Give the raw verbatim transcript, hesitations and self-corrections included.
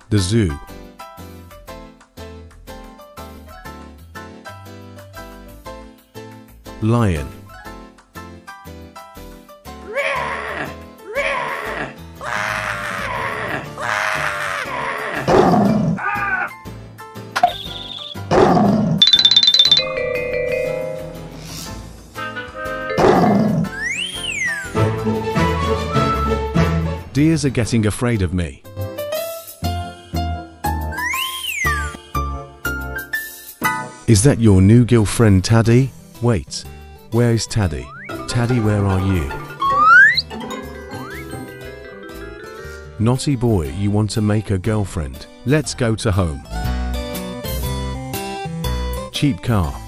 The zoo. Lion. Deers are getting afraid of me. Is that your new girlfriend, Taddy? Wait, where is Taddy? Taddy, where are you? Naughty boy, you want to make a girlfriend? Let's go to home. Cheap car.